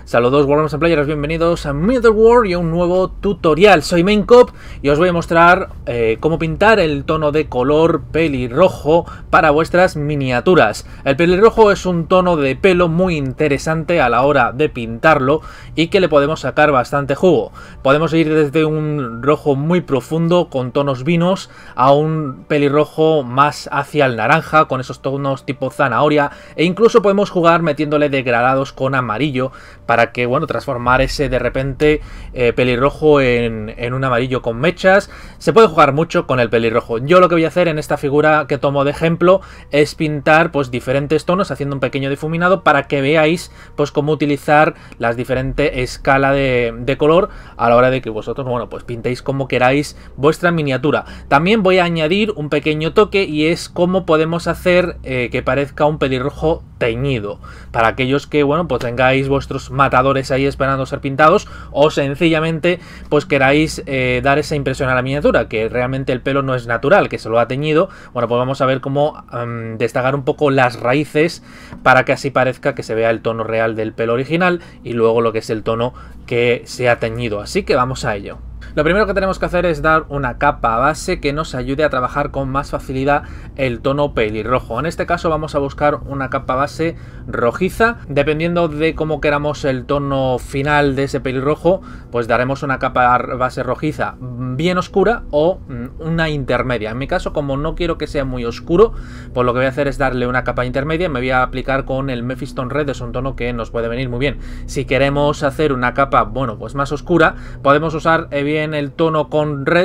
Saludos Wargamers and Players, bienvenidos a Middle-earth y a un nuevo tutorial. Soy Maincop y os voy a mostrar cómo pintar el tono de color pelirrojo para vuestras miniaturas. El pelirrojo es un tono de pelo muy interesante a la hora de pintarlo y que le podemos sacar bastante jugo. Podemos ir desde un rojo muy profundo con tonos vinos a un pelirrojo más hacia el naranja con esos tonos tipo zanahoria, e incluso podemos jugar metiéndole degradados con amarillo para que, bueno, transformar ese de repente pelirrojo en un amarillo con mechas. Se puede jugar mucho con el pelirrojo. Yo lo que voy a hacer en esta figura que tomo de ejemplo es pintar pues diferentes tonos haciendo un pequeño difuminado para que veáis pues cómo utilizar las diferentes escalas de color a la hora de que vosotros, bueno, pues pintéis como queráis vuestra miniatura. También voy a añadir un pequeño toque y es cómo podemos hacer que parezca un pelirrojo teñido, para aquellos que, bueno, pues tengáis vuestros matadores ahí esperando ser pintados o sencillamente pues queráis dar esa impresión a la miniatura, que realmente el pelo no es natural, que se lo ha teñido. Bueno, pues vamos a ver cómo destacar un poco las raíces para que así parezca que se vea el tono real del pelo original y luego lo que es el tono que se ha teñido. Así que vamos a ello. Lo primero que tenemos que hacer es dar una capa base que nos ayude a trabajar con más facilidad el tono pelirrojo. En este caso vamos a buscar una capa base rojiza. Dependiendo de cómo queramos el tono final de ese pelirrojo, pues daremos una capa base rojiza bien oscura o una intermedia. En mi caso, como no quiero que sea muy oscuro, pues lo que voy a hacer es darle una capa intermedia. Me voy a aplicar con el Mephiston Red, es un tono que nos puede venir muy bien. Si queremos hacer una capa, bueno, pues más oscura, podemos usar bien el tono con red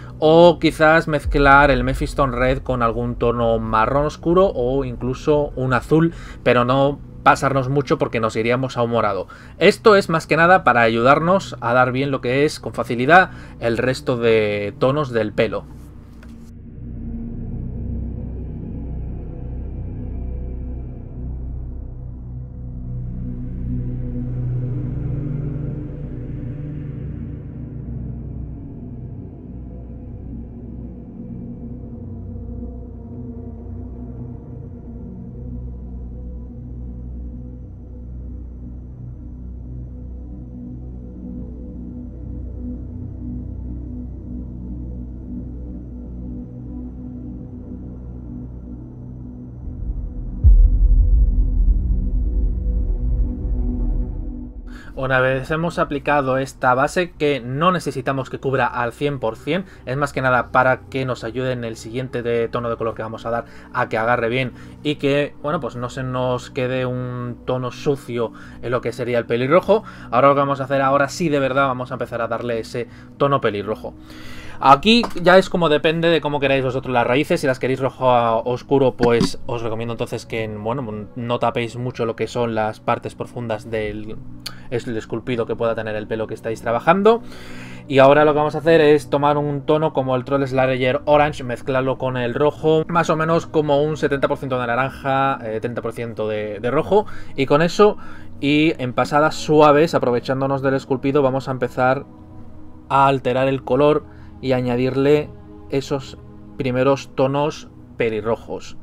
o quizás mezclar el Mephiston Red con algún tono marrón oscuro o incluso un azul, pero no pasarnos mucho porque nos iríamos a un morado. Esto es más que nada para ayudarnos a dar bien lo que es con facilidad el resto de tonos del pelo. Una vez hemos aplicado esta base, que no necesitamos que cubra al 100%, es más que nada para que nos ayude en el siguiente tono de color que vamos a dar a que agarre bien y que, bueno, pues no se nos quede un tono sucio en lo que sería el pelirrojo. Ahora lo que vamos a hacer, ahora sí de verdad vamos a empezar a darle ese tono pelirrojo. Aquí ya es como depende de cómo queráis vosotros las raíces. Si las queréis rojo oscuro, pues os recomiendo entonces que, bueno, no tapéis mucho lo que son las partes profundas del esculpido que pueda tener el pelo que estáis trabajando. Y ahora lo que vamos a hacer es tomar un tono como el Troll Slayer Orange, mezclarlo con el rojo, más o menos como un 70% de naranja, 30% de rojo. Y con eso, y en pasadas suaves, aprovechándonos del esculpido, vamos a empezar a alterar el color y añadirle esos primeros tonos pelirrojos.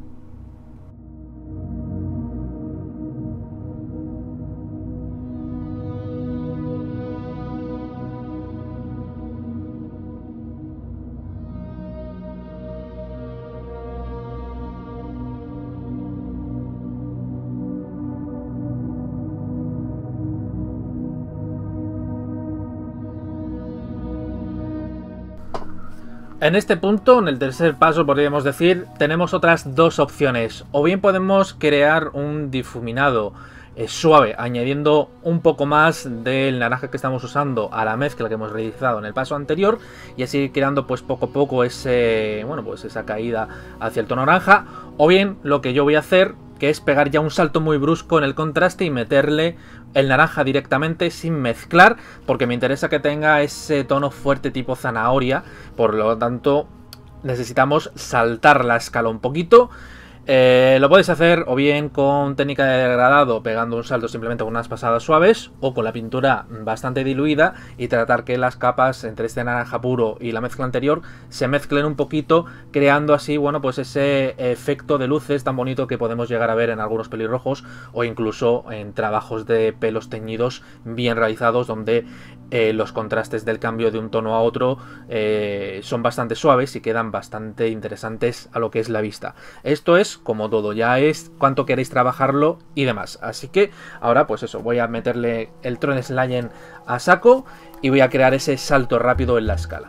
En este punto, en el tercer paso, podríamos decir, tenemos otras dos opciones. O bien podemos crear un difuminado suave, añadiendo un poco más del naranja que estamos usando a la mezcla que hemos realizado en el paso anterior, y así creando pues poco a poco ese, bueno, pues esa caída hacia el tono naranja. O bien lo que yo voy a hacer, que es pegar ya un salto muy brusco en el contraste y meterle el naranja directamente sin mezclar, porque me interesa que tenga ese tono fuerte tipo zanahoria. Por lo tanto necesitamos saltar la escala un poquito Lo podéis hacer o bien con técnica de degradado, pegando un salto simplemente con unas pasadas suaves, o con la pintura bastante diluida y tratar que las capas entre este naranja puro y la mezcla anterior se mezclen un poquito, creando así, bueno, pues ese efecto de luces tan bonito que podemos llegar a ver en algunos pelirrojos o incluso en trabajos de pelos teñidos bien realizados, donde los contrastes del cambio de un tono a otro son bastante suaves y quedan bastante interesantes a lo que es la vista. Esto es como todo, ya es cuánto queréis trabajarlo y demás. Así que ahora pues eso, voy a meterle el Tron Slayen a saco y voy a crear ese salto rápido en la escala.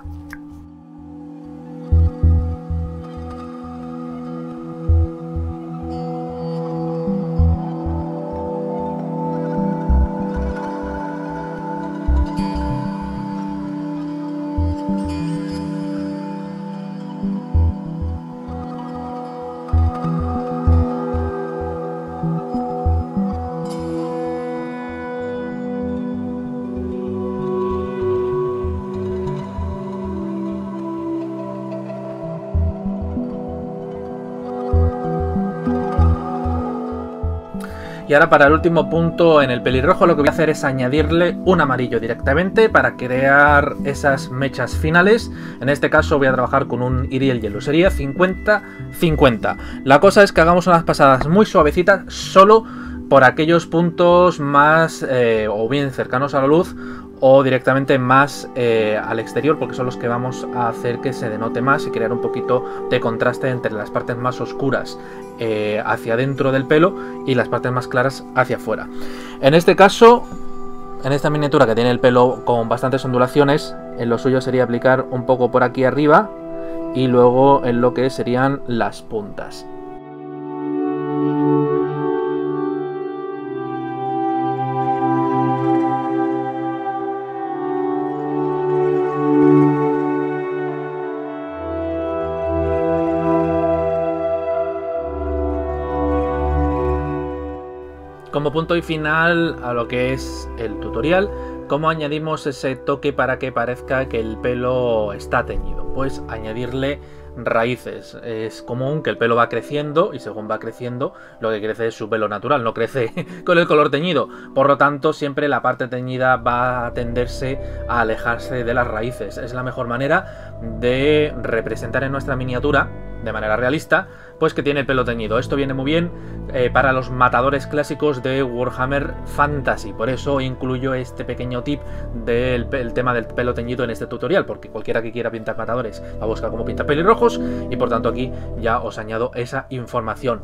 Y ahora para el último punto en el pelirrojo lo que voy a hacer es añadirle un amarillo directamente para crear esas mechas finales. En este caso voy a trabajar con un Iriel Yellow, sería 50-50. La cosa es que hagamos unas pasadas muy suavecitas solo por aquellos puntos más o bien cercanos a la luz o directamente más al exterior, porque son los que vamos a hacer que se denote más y crear un poquito de contraste entre las partes más oscuras hacia dentro del pelo y las partes más claras hacia afuera. En este caso, en esta miniatura que tiene el pelo con bastantes ondulaciones, en lo suyo sería aplicar un poco por aquí arriba y luego en lo que serían las puntas. Como punto y final a lo que es el tutorial, ¿cómo añadimos ese toque para que parezca que el pelo está teñido? Pues añadirle raíces. Es común que el pelo va creciendo y según va creciendo lo que crece es su pelo natural, no crece con el color teñido. Por lo tanto, siempre la parte teñida va a tenderse a alejarse de las raíces. Es la mejor manera de representar en nuestra miniatura, de manera realista, pues que tiene el pelo teñido. Esto viene muy bien para los matadores clásicos de Warhammer Fantasy. Por eso incluyo este pequeño tip del tema del pelo teñido en este tutorial, porque cualquiera que quiera pintar matadores va a buscar cómo pintar pelirrojos y por tanto aquí ya os añado esa información.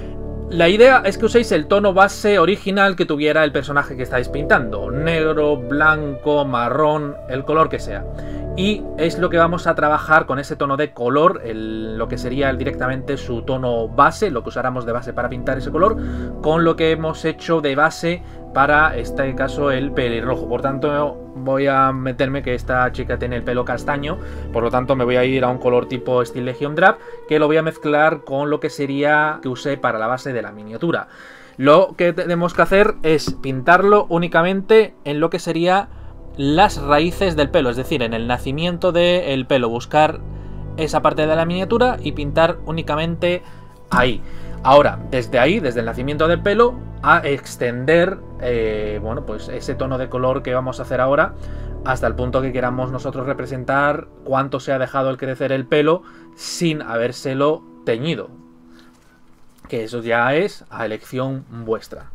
La idea es que uséis el tono base original que tuviera el personaje que estáis pintando. Negro, blanco, marrón, el color que sea. Y es lo que vamos a trabajar con ese tono de color, lo que sería directamente su tono base, lo que usáramos de base para pintar ese color, con lo que hemos hecho de base para este caso el pelirrojo. Por tanto voy a meterme que esta chica tiene el pelo castaño, por lo tanto me voy a ir a un color tipo Steel Legion Drab, que lo voy a mezclar con lo que sería que usé para la base de la miniatura. Lo que tenemos que hacer es pintarlo únicamente en lo que sería las raíces del pelo, es decir, en el nacimiento del pelo, buscar esa parte de la miniatura y pintar únicamente ahí. Ahora, desde ahí, desde el nacimiento del pelo, a extender bueno, pues ese tono de color que vamos a hacer ahora hasta el punto que queramos nosotros representar cuánto se ha dejado el crecer el pelo sin habérselo teñido. Que eso ya es a elección vuestra.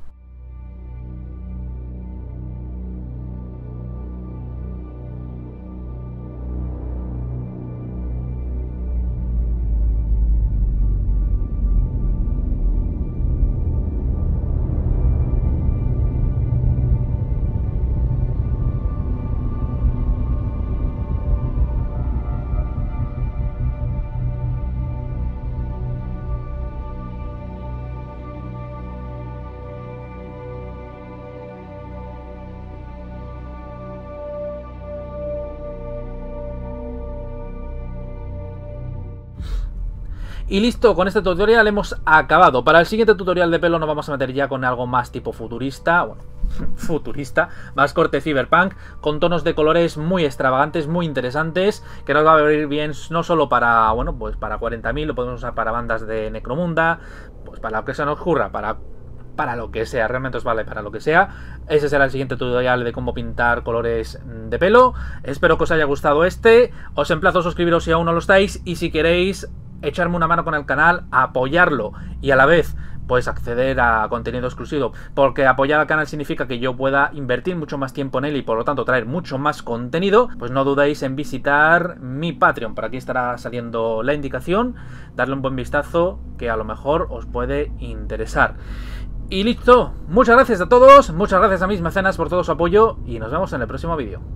Y listo, con este tutorial hemos acabado. Para el siguiente tutorial de pelo nos vamos a meter ya con algo más tipo futurista, bueno, futurista, más corte cyberpunk, con tonos de colores muy extravagantes, muy interesantes, que nos va a venir bien no solo para, bueno, pues para 40.000, lo podemos usar para bandas de Necromunda, pues para lo que se nos ocurra, para lo que sea, realmente os vale para lo que sea. Ese será el siguiente tutorial de cómo pintar colores de pelo. Espero que os haya gustado este. Os emplazo a suscribiros si aún no lo estáis. Y si queréis echarme una mano con el canal, apoyarlo y a la vez pues acceder a contenido exclusivo, porque apoyar al canal significa que yo pueda invertir mucho más tiempo en él y por lo tanto traer mucho más contenido, pues no dudéis en visitar mi Patreon. Por aquí estará saliendo la indicación, darle un buen vistazo que a lo mejor os puede interesar. Y listo, muchas gracias a todos, muchas gracias a mis mecenas por todo su apoyo y nos vemos en el próximo vídeo.